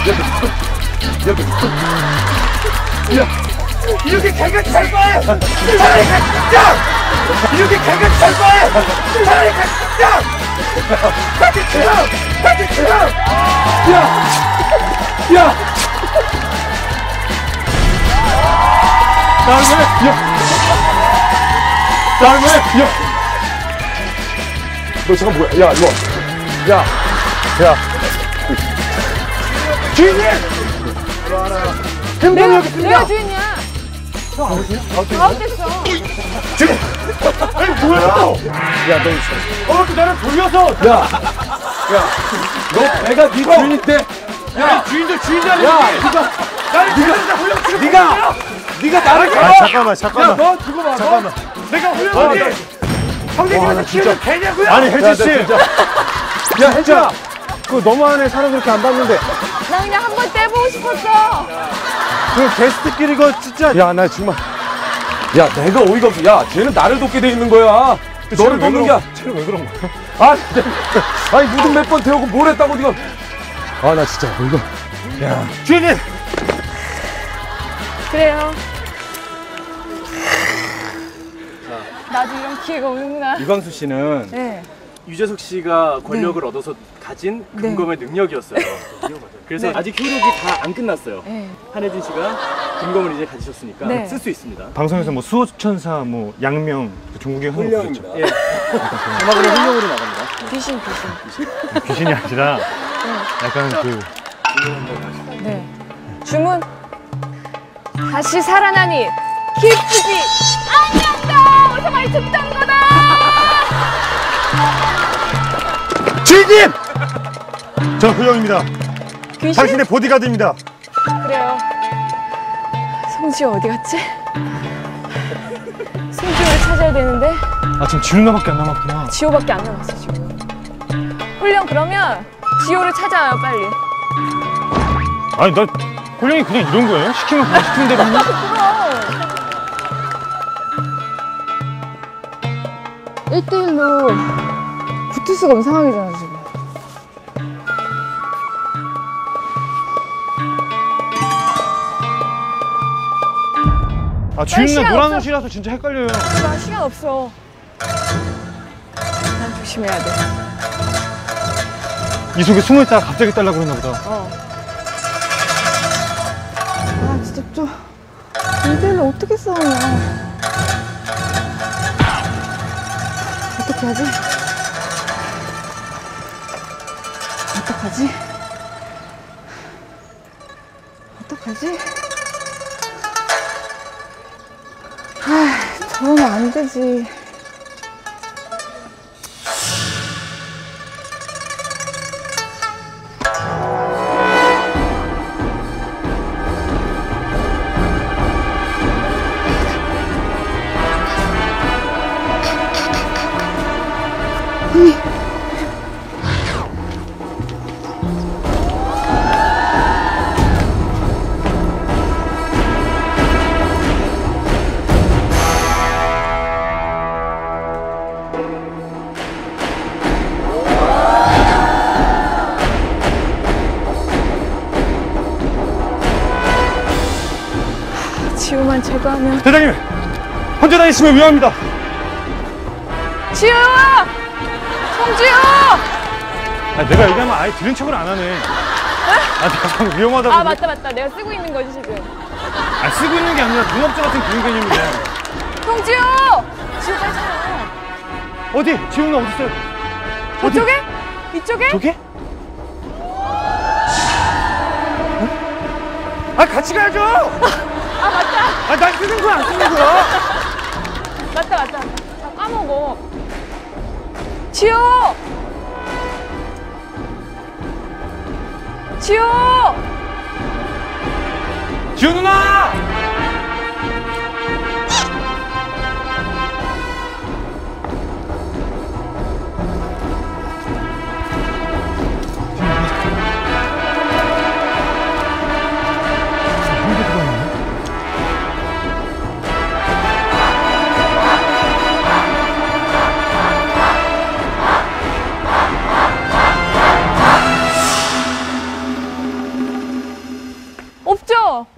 야, 이렇게 개같이 잘 봐! 차라리 진짜! 이렇게 개같이 잘 봐! 차라리 진짜! 같이 치워! 같이 치워! 야! 야! 나를 왜? 야! 나를 왜? 야! 너 잠깐 뭐야? 야, 이거. 야! 야! 주인님! 행동이 여기 있습니다! 내가 주인이야. 형 아버지야? 아웃됐어. 주인! 아니 뭐야? 야, 너 이렇게 나를 돌려서! 야! 야! 너 내가 네 주인인데? 야! 주인도 주인이 아니야! 야! 나를 네가 홀령 네가 나를 잠깐만. 야, 너 두고 봐. 잠깐만. 내가 홀령하니 형님께서 키우는 개냐고요? 아니, 혜지 씨. 야, 혜지야. 그거 너무하네. 사람 그렇게 안 봤는데. 나 그냥 한번 떼보고 싶었어. 그 게스트끼리 이거 진짜. 야, 나 정말. 야, 내가 어이가 없어. 야, 쟤는 나를 돕게 돼 있는 거야. 너를 돕는 게 아니야. 쟤는 왜 그런 거야? 아, 진짜. 아니, 무슨 몇 번 태우고 뭘 했다고 네가. 아, 나 진짜 어이가. 야, 주인님. 그래요. 나도 이런 기회가 오는구나. 유광수 씨는 네. 유재석 씨가 권력을 얻어서 가진 금검의 능력이었어요. 그래서 아직 효력이 다 안 끝났어요. 네. 한혜진 씨가 금검을 이제 가지셨으니까 네. 쓸 수 있습니다. 방송에서 뭐 수호천사, 뭐 양명, 종국이 하는 거 있죠. 예. 자막으로 훌륭으로 나갑니다. 귀신. 귀신이 아니라 약간 그 네. 주문. 다시 살아나니 기쁘지 않는다. 어서 많이 듣던 거다. 주인님! 저 후영입니다. 귀신? 당신의 보디가드입니다. 그래요. 송지호 어디 갔지? 송지호를 찾아야 되는데 아, 지금 지훈나밖에 안 남았구나. 지호밖에 안 남았어 지금. 훌령 그러면 지호를 찾아와요 빨리. 아니, 나 홀령이 그냥 이런 거예요? 시키면 그냥 시키는 대로 하는? 그럼. 1대1로 붙을 수가 없는 상황이잖아 지금. 아, 주인나 시간 노란 없어. 옷이라서 진짜 헷갈려요. 나 시간 없어. 난 조심해야 돼. 이 속에 숨어있다가 갑자기 딸라고 그랬나 보다. 아 진짜 좀 1대1로 어떻게 싸우냐. 어떻게 하지? 어떡하지? 어떡하지? 아, 저러면 안 되지. 지호만 제거하면. 대장님! 혼자 다니시면 위험합니다. 지호! 송지호! 아, 내가 얘기하면 아예 들은 척을 안 하네. 아, 내가 방금 위험하다고. 아 맞다. 내가 쓰고 있는 거지 지금. 아, 쓰고 있는 게 아니라 동업자 같은 그런 개념이야. 송지호! 지호 빨리 찾아. 어디? 지훈아 어디 있어요? 저쪽에? 이쪽에? 저기? 아, 같이 가야죠! 아 맞다. 아, 난 쓰는 거야, 안 쓰는 거야? 맞다. 나 까먹어. 지호! 지호! 지훈 누나! 없죠?